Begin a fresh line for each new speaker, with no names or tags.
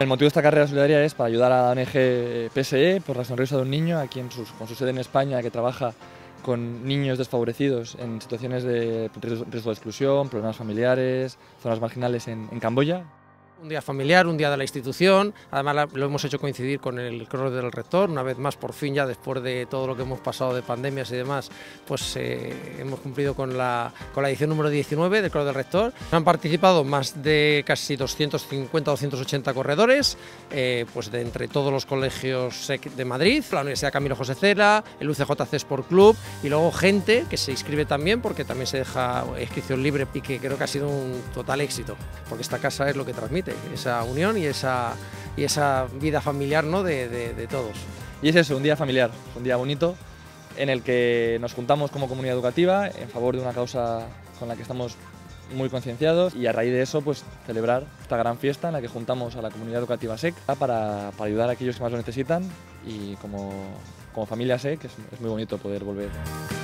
El motivo de esta carrera solidaria es para ayudar a la ONG PSE por la sonrisa de un niño, aquí con su sede en España, que trabaja con niños desfavorecidos en situaciones de riesgo de exclusión, problemas familiares, zonas marginales en Camboya.
Un día familiar, un día de la institución, además lo hemos hecho coincidir con el Cross del Rector, una vez más por fin ya después de todo lo que hemos pasado de pandemias y demás, pues hemos cumplido con la edición número 19 del Cross del Rector. Han participado más de casi 250-280 corredores, pues de entre todos los colegios SEC de Madrid, la Universidad Camilo José Cela, el UCJC Sport Club y luego gente que se inscribe también porque también se deja inscripción libre y que creo que ha sido un total éxito, porque esta casa es lo que transmite esa unión y esa vida familiar, ¿no?, de todos.
Y es eso, un día familiar, un día bonito en el que nos juntamos como comunidad educativa en favor de una causa con la que estamos muy concienciados y a raíz de eso pues celebrar esta gran fiesta en la que juntamos a la comunidad educativa SEC para ayudar a aquellos que más lo necesitan y como familia SEC es muy bonito poder volver.